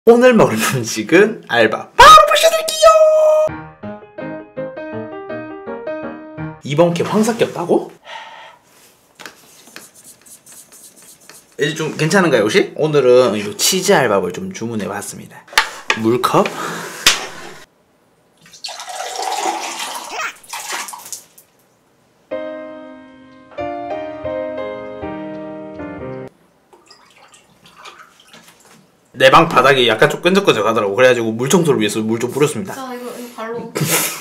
오늘 먹을 음식은 알바 바로 보셔드릴게요. 이번 게 황사 꼈다고? 이제 좀 괜찮은가요 혹시? 오늘은 이 치즈 알밥을 좀 주문해봤습니다. 물컵, 내 방 바닥이 약간 좀 끈적끈적하더라고. 그래가지고 물 청소를 위해서 물 좀 뿌렸습니다. 자, 이거 발로.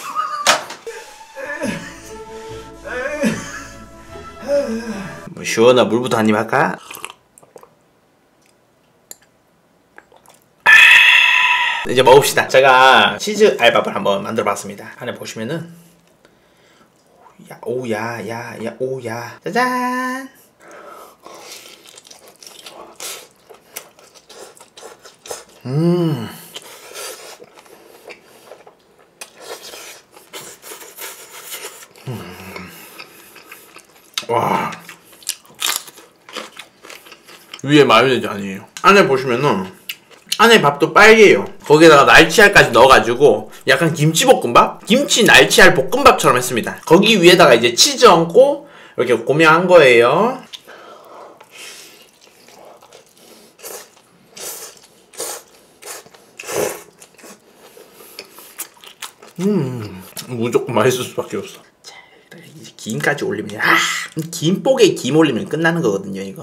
뭐 시원한 물부터 한입 할까? 이제 먹읍시다. 제가 치즈 알밥을 한번 만들어봤습니다. 안에 보시면은 오야 짜잔. 와, 위에 마요네즈 아니에요. 안에 보시면은 안에 밥도 빨개요. 거기에다가 날치알까지 넣어가지고 약간 김치볶음밥? 김치 날치알 볶음밥처럼 했습니다. 거기 위에다가 이제 치즈 얹고 이렇게 고명한 거예요. 무조건 맛있을 수밖에 없어. 자, 이제 김까지 올리면 김복에 김 올리면 끝나는 거거든요 이거.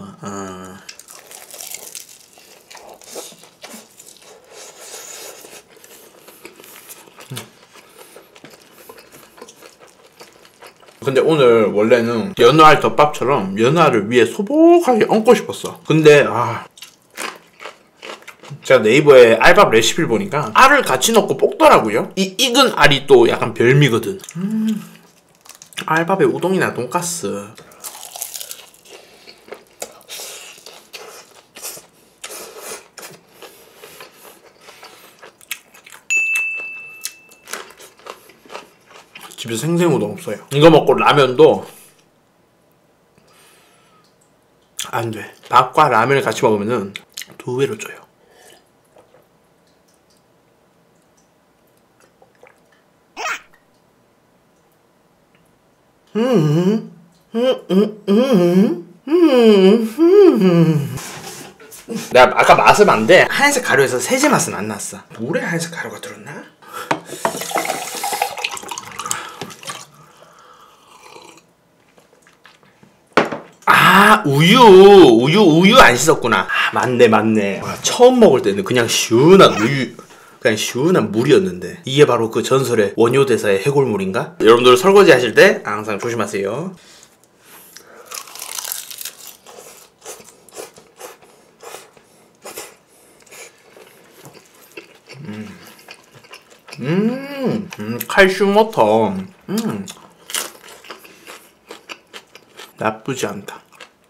근데 오늘 원래는 연어알 덮밥처럼 연어알을 위에 소복하게 얹고 싶었어. 근데 제가 네이버에 알밥 레시피를 보니까 알을 같이 넣고 볶더라고요. 이 익은 알이 또 약간 별미거든. 알밥에 우동이나 돈가스. 집에 생생우동 없어요. 이거 먹고 라면도 안 돼. 밥과 라면을 같이 먹으면은 2배로 쪄요. 내가 아까 맛을 봤는데 하얀색 가루에서 세제 맛은 안 났어. 물에 하얀색 가루가 들었나? 우유 안 씻었구나. 맞네. 와, 처음 먹을 때는 그냥 시원한 그냥 시원한 물이었는데 이게 바로 그 전설의 원효대사의 해골물인가? 여러분들 설거지 하실 때 항상 조심하세요. 칼슘 워터. 나쁘지 않다.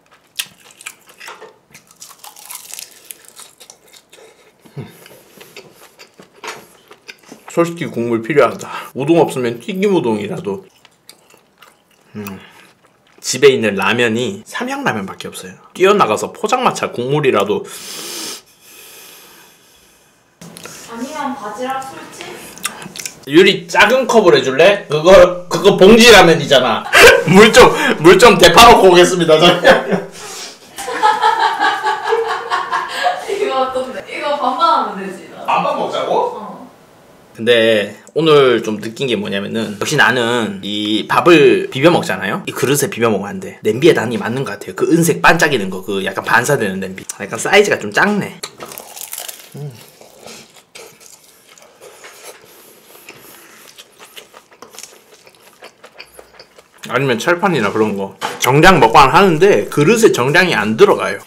솔직히 국물 필요하다. 우동 없으면 튀김 우동이라도. 집에 있는 라면이 삼양라면밖에 없어요. 뛰어나가서 포장마차 국물이라도. 아니면 바지락 술집? 유리 작은 컵으로 해줄래? 그거 봉지 라면이잖아. 물 좀 대파놓고 오겠습니다. 잠깐만요. 이거 어떤데? 이거 반반 하면 되지. 반반 먹자고? 근데 오늘 좀 느낀 게 뭐냐면은 역시 나는 이 밥을 비벼 먹잖아요. 이 그릇에 비벼 먹으면 안 돼. 냄비에 단이 맞는 것 같아요. 그 은색 반짝이는 거, 그 약간 반사되는 냄비. 약간 사이즈가 좀 작네. 아니면 철판이나 그런 거. 정장 먹방 하는데 그릇에 정장이 안 들어가요.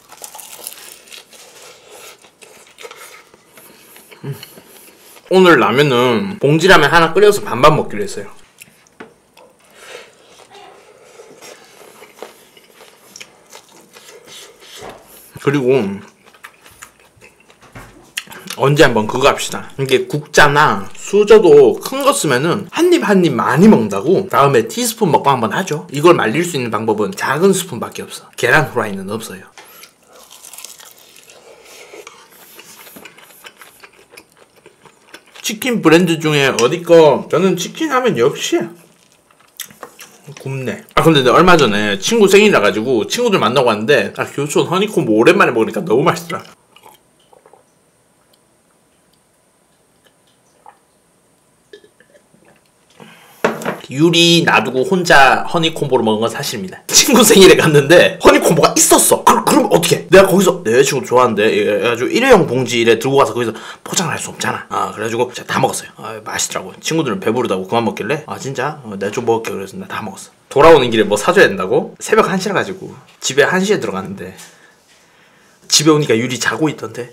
오늘 라면은 봉지라면 하나 끓여서 반반 먹기로 했어요. 그리고 언제 한번 그거 합시다. 이게 국자나 수저도 큰 거 쓰면은 한 입 많이 먹는다고. 다음에 티스푼 먹방 한번 하죠. 이걸 말릴 수 있는 방법은 작은 스푼밖에 없어. 계란 후라이는 없어요. 치킨 브랜드 중에 어디 거 저는 치킨 하면 역시 굽네. 아 근데 내가 얼마 전에 친구 생일이라 가지고 친구들 만나고 왔는데 교촌 허니콤보 오랜만에 먹으니까 너무 맛있더라. 유리 놔두고 혼자 허니콤보를 먹은 건 사실입니다. 친구 생일에 갔는데 허니콤보가 있었어. 그럼 어떻게? 내가 거기서 내 여자친구 좋아하는데 해가지고 일회용 봉지에 들고 가서 거기서 포장을 할 수 없잖아. 그래가지고 제가 다 먹었어요. 맛있더라고. 친구들은 배부르다고 그만 먹길래 진짜? 내가 좀 먹을게. 그래서 나 다 먹었어. 돌아오는 길에 뭐 사줘야 된다고? 새벽 1시라 가지고 집에 1시에 들어갔는데 집에 오니까 유리 자고 있던데.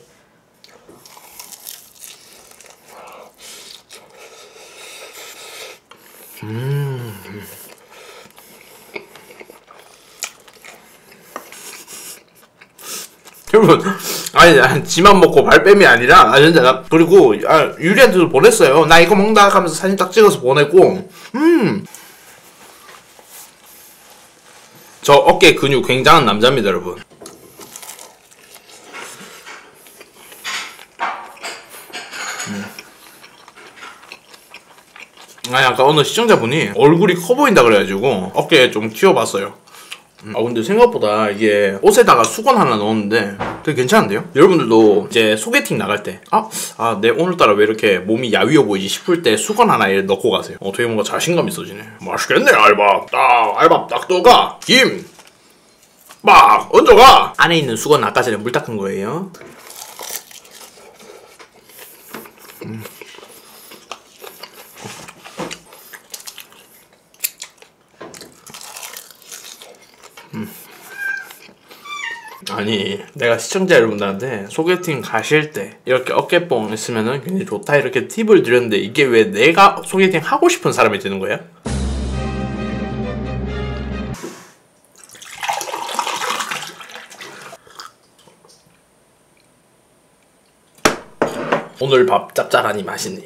여러분, 아니 지만 먹고 발뺌이 아니라 진짜 나 그리고 유리한테도 보냈어요. 나 이거 먹는다 하면서 사진 딱 찍어서 보내고 저 어깨 근육 굉장한 남자입니다, 여러분. 아니 아까 어느 시청자분이 얼굴이 커 보인다 그래가지고 어깨 좀 키워봤어요. 근데 생각보다 이게 옷에다가 수건 하나 넣었는데 되게 괜찮은데요? 여러분들도 이제 소개팅 나갈 때 내 오늘따라 왜 이렇게 몸이 야위어 보이지 싶을 때 수건 하나 넣고 가세요. 되게 뭔가 자신감 있어지네. 맛있겠네. 알밥 딱 떠가 김 막 얹어가. 안에 있는 수건 아까 전에 물 닦은 거예요. 아니 내가 시청자 여러분들한테 소개팅 가실 때 이렇게 어깨뽕 있으면은 굉장히 좋다 이렇게 팁을 드렸는데 이게 왜 내가 소개팅 하고 싶은 사람이 되는 거야? 오늘 밥 짭짤하니 맛있네요.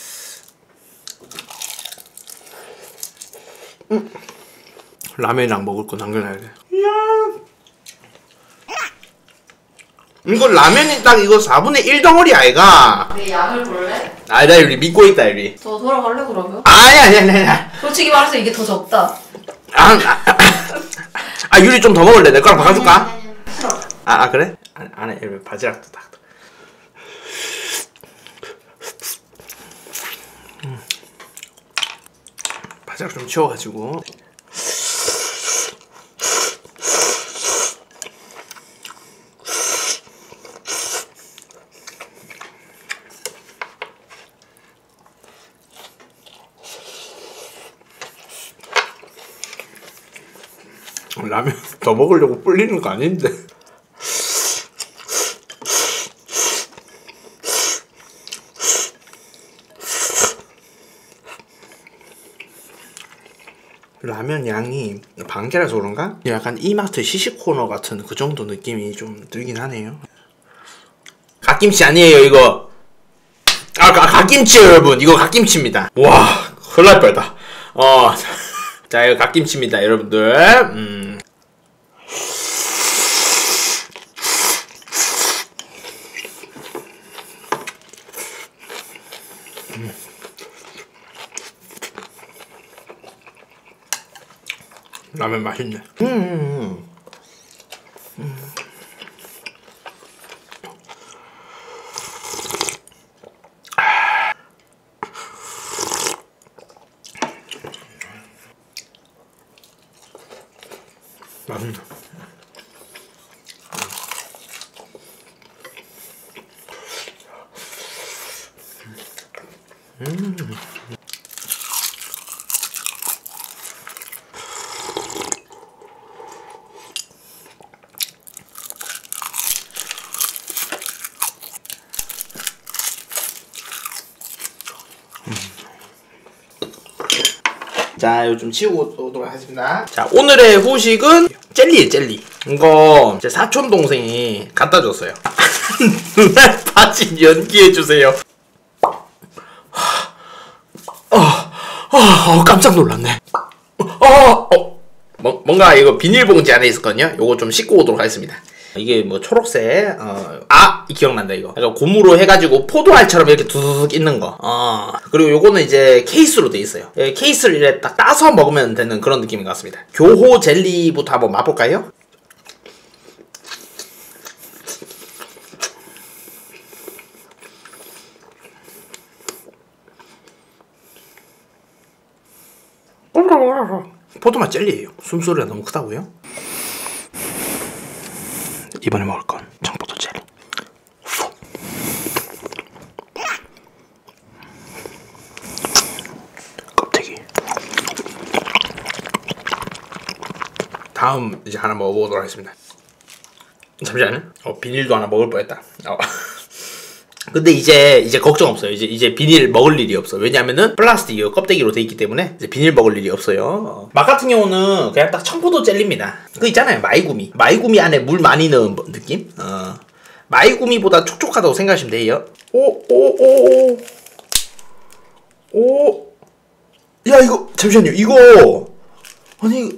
라면이랑 먹을 거 남겨놔야 돼. 이거 라면이 딱 이거 4분의 1 덩어리 아이가? 내 양을 볼래? 나 유리 믿고 있다 유리. 저 돌아갈래 그러면? 아니. 솔직히 말해서 이게 더 적다. 유리 좀 더 먹을래? 내 거랑 바꿔줄까? 싫어. 그래? 안에 바지락도 딱. 바지락 좀 치워가지고. 라면 더 먹으려고 불리는 거 아닌데. 라면 양이 반개라서 그런가? 약간 이마트 시식 코너 같은 그 정도 느낌이 좀 들긴 하네요. 갓김치 아니에요 이거. 갓김치예요 여러분. 이거 갓김치입니다. 와 큰일 날 뻔했다. 자 이거 갓김치입니다 여러분들. 라면 맛있네. 맛있네. 자, 이거 좀 치우고 오도록 하겠습니다. 자, 오늘의 후식은 젤리예요, 젤리. 이거 제 사촌 동생이 갖다 줬어요. 눈알 빠진 연기해주세요. 깜짝 놀랐네. 뭔가 이거 비닐봉지 안에 있었거든요. 요거 좀 씻고 오도록 하겠습니다. 이게 뭐 초록색 기억난다 이거. 약간 고무로 해가지고 포도알처럼 이렇게 두둑 있는 거. 그리고 요거는 이제 케이스로 돼 있어요. 케이스를 이렇게 딱 따서 먹으면 되는 그런 느낌인 것 같습니다. 교호 젤리부터 한번 맛볼까요? 포도맛 젤리예요. 숨소리가 너무 크다고요? 이번에 먹을 건 청포도 젤리. 껍데기. 다음 이제 하나 먹어보도록 하겠습니다. 잠시만요. 비닐도 하나 먹을 뻔했다. 근데 이제 걱정 없어요. 이제 비닐 먹을 일이 없어. 왜냐면은 플라스틱 껍데기로 돼 있기 때문에 이제 비닐 먹을 일이 없어요. 맛 같은 경우는 그냥 딱 청포도 젤리입니다. 그거 있잖아요, 마이구미. 마이구미 안에 물 많이 넣은 느낌? 마이구미보다 촉촉하다고 생각하시면 돼요. 야, 이거 잠시만요. 이거 아니,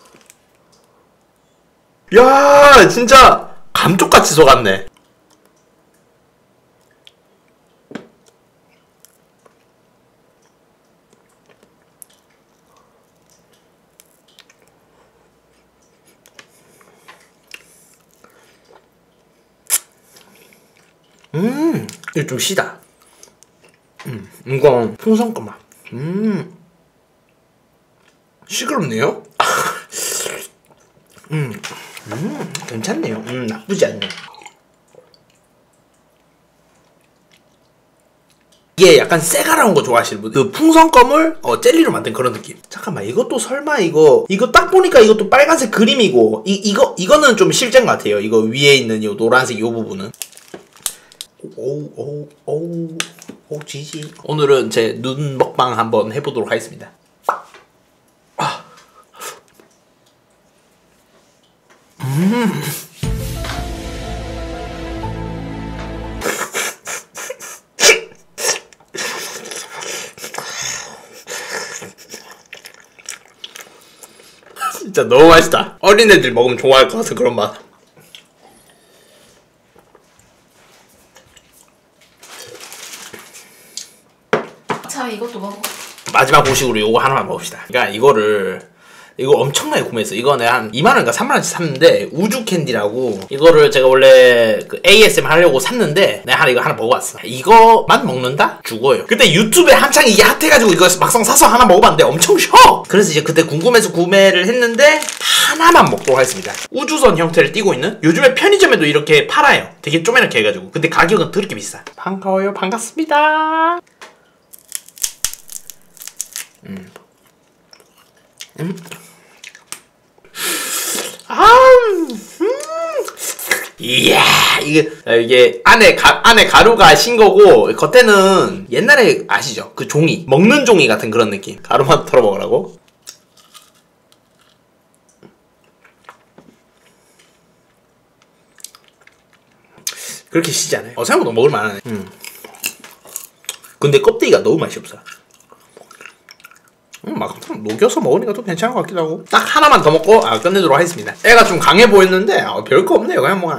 야, 진짜 감쪽같이 속았네. 이거 좀 시다. 이건 풍선껌 맛. 시끄럽네요. 괜찮네요. 나쁘지 않네. 이게 약간 새가라운 거 좋아하시는 분들, 그 풍선껌을 젤리로 만든 그런 느낌. 잠깐만, 이것도 설마 이거 딱 보니까 이것도 빨간색 그림이고 이거는 좀 실제인 것 같아요. 이거 위에 있는 이 노란색 이 부분은. 오 지지. 오늘은 제 눈 먹방 한번 해보도록 하겠습니다. 진짜 너무 맛있다. 어린애들 먹으면 좋아할 것 같은 그런 맛. 참 이것도 먹어. 마지막 보식으로 이거 하나만 먹읍시다. 그러니까 이거 엄청나게 구매했어. 이거 내가 한 2만원인가 3만원치 샀는데, 우주 캔디라고. 이거를 제가 원래 그 ASM 하려고 샀는데 내가 이거 하나 먹어봤어. 이거만 먹는다? 죽어요. 그때 유튜브에 한창 이게 핫해가지고 이거 막상 사서 하나 먹어봤는데 엄청 쉬워. 그래서 이제 그때 궁금해서 구매를 했는데 하나만 먹도록 하겠습니다. 우주선 형태를 띠고 있는, 요즘에 편의점에도 이렇게 팔아요. 되게 쪼매렇게 해가지고. 근데 가격은 더럽게 비싸. 반가워요. 반갑습니다. 이야, 이게 안에 가루가 신 거고, 겉에는 옛날에 아시죠? 그 종이, 먹는 종이 같은 그런 느낌. 가루만 털어 먹으라고. 그렇게 시지 않아요. 생각보다 먹을 만하네. 근데 껍데기가 너무 맛이 없어. 막 녹여서 먹으니까 또 괜찮은 것 같기도 하고. 딱 하나만 더 먹고 끝내도록 하겠습니다. 애가 좀 강해 보였는데 별거 없네요. 그냥 뭐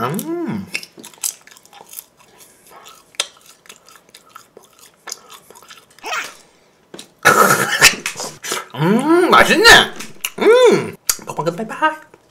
맛있네. 먹방 끝. 바이바이.